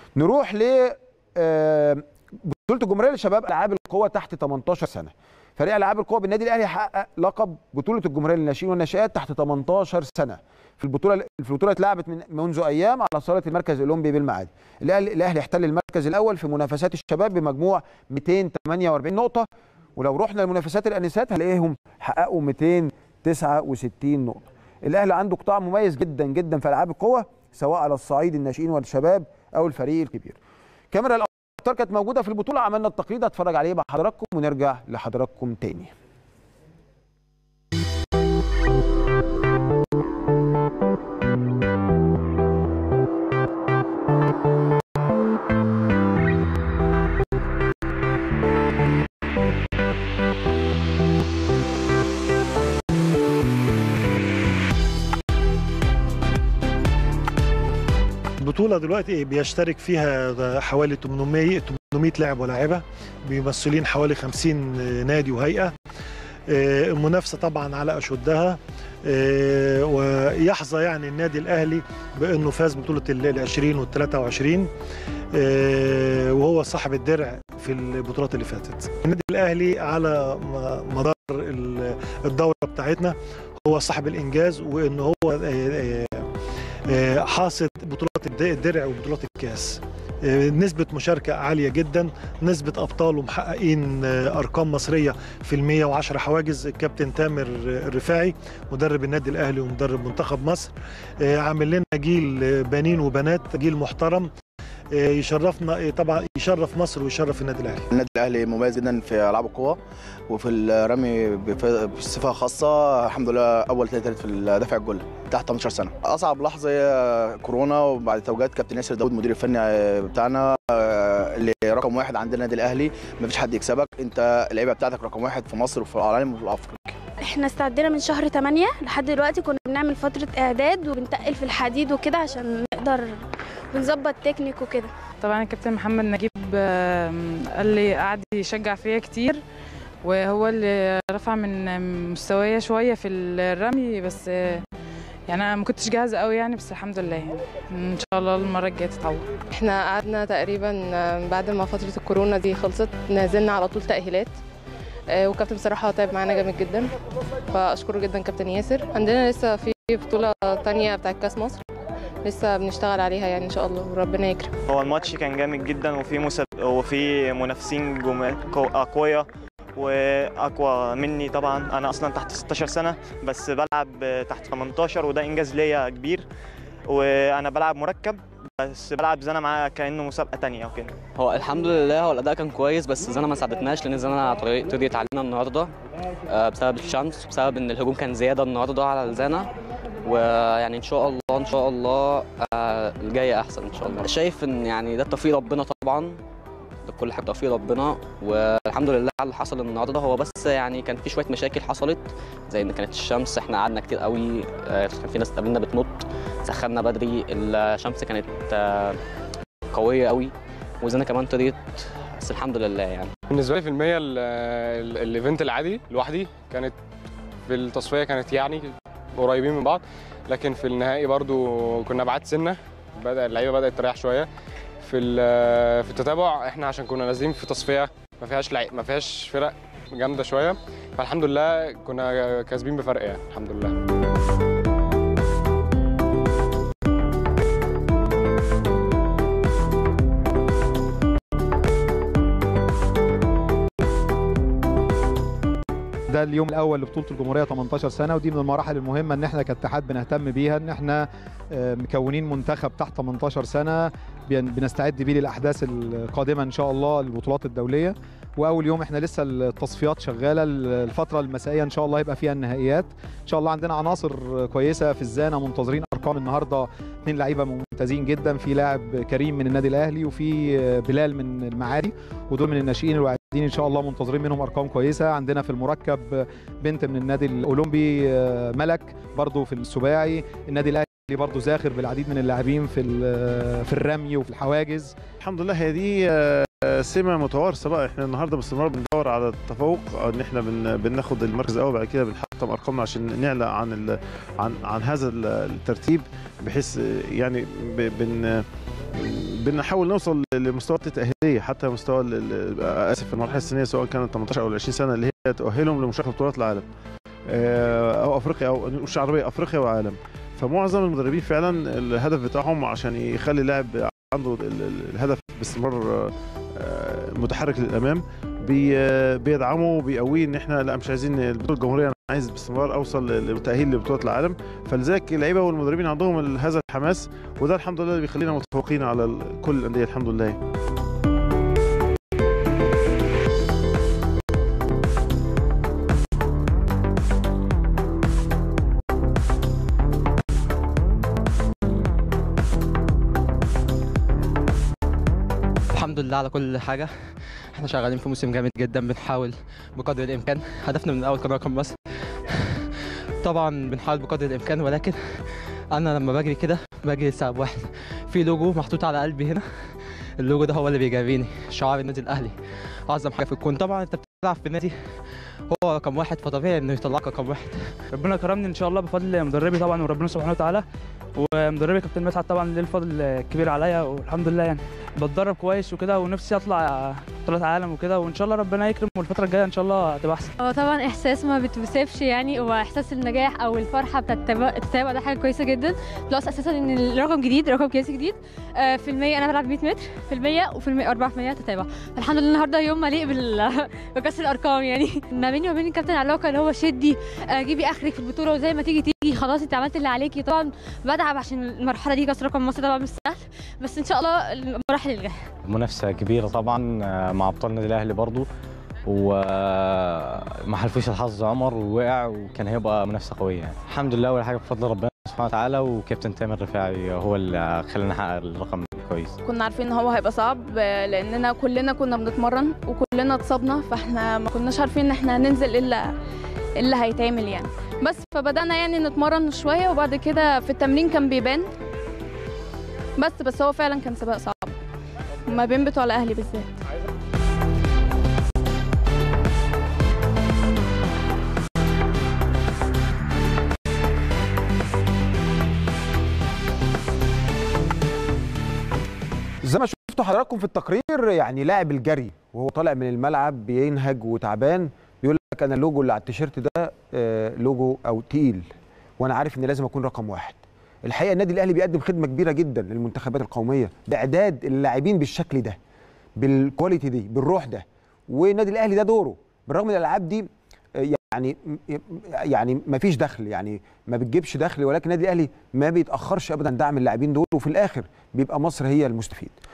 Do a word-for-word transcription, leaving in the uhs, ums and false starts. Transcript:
نروح ل بطوله الجمهوريه للشباب العاب القوى تحت تمنتاشر سنه. فريق العاب القوى بالنادي الاهلي حقق لقب بطوله الجمهوريه للناشئين والناشئات تحت تمنتاشر سنه. في البطوله في البطوله اتلعبت من منذ ايام على صاله المركز الاولمبي بالمعادي. الاهلي الاهلي احتل المركز الاول في منافسات الشباب بمجموع مئتين وثمانية وأربعين نقطه، ولو رحنا لمنافسات الانسات هنلاقيهم حققوا مئتين وتسعة وستين نقطه. الاهلي عنده قطاع مميز جدا جدا في العاب القوى سواء على الصعيد الناشئين والشباب او الفريق الكبير. كاميرا الابطال كانت موجوده في البطوله، عملنا التقرير اتفرج عليه مع حضراتكم ونرجع لحضراتكم تاني. البطولة دلوقتي بيشترك فيها حوالي ثمانمئة لاعب ولاعبة بيمثلين حوالي خمسين نادي وهيئة. المنافسة طبعا على أشدها، ويحظى يعني النادي الأهلي بأنه فاز بطولة العشرين والثلاثة وعشرين وهو صاحب الدرع في البطولات اللي فاتت. النادي الأهلي على مدار الدورة بتاعتنا هو صاحب الإنجاز، وأنه هو حاصد بطولات الدرع وبطولات الكاس. نسبة مشاركة عالية جدا، نسبة أبطال ومحققين أرقام مصرية في المية وعشرة حواجز. الكابتن تامر الرفاعي مدرب النادي الأهلي ومدرب منتخب مصر عامل لنا جيل بنين وبنات، جيل محترم يشرفنا طبعا، يشرف مصر ويشرف النادي الاهلي. النادي الاهلي مميز جدا في العاب القوه وفي الرمي بصفه خاصه. الحمد لله اول ثالث في الدفع الجله تحت تمنتاشر سنه. اصعب لحظه هي كورونا، وبعد توجيهات كابتن ياسر داوود المدير الفني بتاعنا اللي رقم واحد عند النادي الاهلي. مفيش حد يكسبك، انت اللعيبه بتاعتك رقم واحد في مصر وفي العالم وفي افريقيا. احنا استعدينا من شهر تمانية لحد دلوقتي، كنا بنعمل فتره اعداد وبنتقل في الحديد وكده عشان نقدر بنظبط تكنيك وكده. طبعا الكابتن محمد نجيب قال لي قعد يشجع فيا كتير، وهو اللي رفع من مستوايا شويه في الرمي، بس يعني انا ما كنتش جاهزه قوي يعني، بس الحمد لله يعني ان شاء الله المره الجايه تتعوض. احنا قعدنا تقريبا بعد ما فتره الكورونا دي خلصت نزلنا على طول تاهيلات، وكابتن بصراحه تعب معانا جامد جدا، فاشكره جدا كابتن ياسر. عندنا لسه في بطوله ثانيه بتاعه كاس مصر لسه بنشتغل عليها يعني ان شاء الله وربنا يكرم. هو الماتش كان جامد جدا، وفي مساب وفي منافسين اقوياء واقوى مني. طبعا انا اصلا تحت ستاشر سنه بس بلعب تحت تمنتاشر، وده انجاز ليا كبير، وانا بلعب مركب بس بلعب زنا معاه كانه مسابقه ثانيه وكده. هو الحمد لله هو الاداء كان كويس، بس زنا ما ساعدتناش لان زنا طريت علينا النهارده بسبب الشمس وبسبب ان الهجوم كان زياده النهارده على الزنا، ويعني ان شاء الله ان شاء الله الجايه احسن ان شاء الله. شايف ان يعني ده توفيق ربنا طبعا، ده كل حاجه توفيق ربنا، والحمد لله على اللي حصل النهارده. هو بس يعني كان في شويه مشاكل حصلت، زي ان كانت الشمس، احنا قعدنا كتير قوي، كان في ناس قابلنا بتنط، سخنا بدري، الشمس كانت قويه قوي، وزنا كمان طريت، بس الحمد لله يعني. بالنسبه لي في المية الايفنت العادي لوحدي كانت في التصفيه كانت يعني قريبين من بعض، لكن في النهائي برضو كنا بعاد سنه، بدا اللعيبه بدات تريح شويه. في في التتابع احنا عشان كنا نازلين في تصفيه ما فيهاش لعيب ما فيهاش فرق جامده شويه، فالحمد لله كنا كاسبين بفرق يعني الحمد لله. ده اليوم الاول لبطوله الجمهوريه تمنتاشر سنه، ودي من المراحل المهمه ان احنا كاتحاد بنهتم بيها، ان احنا مكونين منتخب تحت تمنتاشر سنه بنستعد بيه للاحداث القادمه ان شاء الله، البطولات الدوليه. واول يوم احنا لسه التصفيات شغاله، الفتره المسائيه ان شاء الله هيبقى فيها النهائيات ان شاء الله. عندنا عناصر كويسه في الزانه، منتظرين ارقام النهارده، اثنين لعيبه ممتازين جدا، في لاعب كريم من النادي الاهلي وفي بلال من المعادي، ودول من الناشئين الواعدين ان شاء الله، منتظرين منهم ارقام كويسه. عندنا في المركب بنت من النادي الاولمبي ملك برضو في السباعي. النادي الاهلي برضو زاخر بالعديد من اللاعبين في في الرمي وفي الحواجز. الحمد لله هي دي سمه متوارثه بقى، احنا النهارده باستمرار بندور على التفوق، ان احنا بن... بناخد المركز الاول، بعد كده بنحقق نحطم ارقامنا عشان نعلى عن عن عن هذا الترتيب، بحيث يعني بن بنحاول نوصل لمستوى التأهيلية حتى مستوى اسف في المرحله السنيه، سواء كانت ثمانية عشر او عشرين سنه، اللي هي تؤهلهم لمشاركه بطولات العالم او افريقيا او مش عربيه، افريقيا وعالم. فمعظم المدربين فعلا الهدف بتاعهم عشان يخلي اللاعب عنده الهدف باستمرار متحرك للامام، بيدعموا وبيقويه ان احنا لا مش عايزين البطوله الجمهوريه، انا عايز باستمرار اوصل للتاهيل لبطوله العالم. فلذلك اللعيبه والمدربين عندهم هذا الحماس، وده الحمد لله اللي بيخلينا متفوقين على كل الانديه الحمد لله. الحمد لله على كل حاجة. احنا شغالين في موسم جامد جدا، بنحاول بقدر الامكان، هدفنا من الاول كان رقم مصر طبعا بنحاول بقدر الامكان، ولكن انا لما بجري كده بجري لسبب واحد، في لوجو محطوط على قلبي هنا، اللوجو ده هو اللي بيجريني، شعار النادي الاهلي اعظم حاجه في الكون. طبعا انت بتلعب في النادي هو رقم واحد، فطبيعي انه يطلعك رقم واحد. ربنا كرمني ان شاء الله بفضل مدربي طبعا وربنا سبحانه وتعالى، ومدربي كابتن مدحت طبعا ليه الفضل الكبير عليا، والحمد لله يعني بتدرب كويس وكده، ونفسي اطلع بطولات عالم وكده، وان شاء الله ربنا يكرم، والفتره الجايه ان شاء الله هتبقى احسن. هو طبعا احساس ما بتوصفش يعني، هو احساس النجاح او الفرحه بتاعت التتابع، ده حاجه كويسه جدا، بلس اساسا ان الرقم جديد، رقم قياسي جديد في المية، انا بلعب مية متر في المية، وفي المية أربعة في المية تتابع، فالحمد لله النهارده يوم مليء بكسر الارقام يعني. ما بيني وبين الكابتن علاقه اللي هو شدي جيبي اخرك في البطوله، وزي ما تيجي تيجي خلاص انت عملت اللي عليكي. طبعا بدعم عشان المرحله دي كسر رقم مصر طبعا مش سهل، بس ان شاء الله المراحل الجايه. منافسه كبيره طبعا مع ابطال النادي الاهلي برضو، وما حلفوش الحظ عمر ووقع، وكان هيبقى منافسه قويه يعني. الحمد لله اول حاجه بفضل ربنا سبحانه وتعالى، وكابتن تامر رفاعي هو اللي خلانا نحقق الرقم كويس. كنا عارفين ان هو هيبقى صعب لاننا كلنا كنا بنتمرن وكلنا اتصابنا، فاحنا ما كناش عارفين ان احنا هننزل الا اللي هيتعمل يعني، بس فبدانا يعني نتمرن شويه، وبعد كده في التمرين كان بيبان، بس بس هو فعلا كان سباق صعب ما بين بتوع الاهلي بالذات. زي ما شفتوا حضراتكم في التقرير، يعني لاعب الجري وهو طالع من الملعب بينهج وتعبان، بيقول لك انا اللوجو اللي على التيشيرت ده لوجو او تقيل، وانا عارف ان لازم اكون رقم واحد. الحقيقه النادي الاهلي بيقدم خدمه كبيره جدا للمنتخبات القوميه باعداد اللاعبين بالشكل ده، بالكواليتي دي، بالروح ده، والنادي الاهلي ده دوره. بالرغم من الالعاب دي يعني يعني ما فيش دخل، يعني ما بتجيبش دخل، ولكن النادي الاهلي ما بيتاخرش ابدا دعم اللاعبين دول، وفي الاخر بيبقى مصر هي المستفيد.